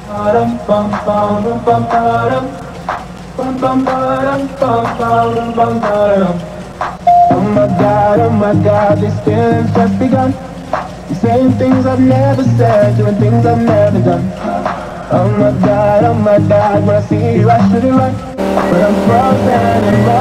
Oh my God, these feelings just begun. You're saying things I've never said, doing things I've never done. Oh my God, when I see you I should run. But I'm frozen in love.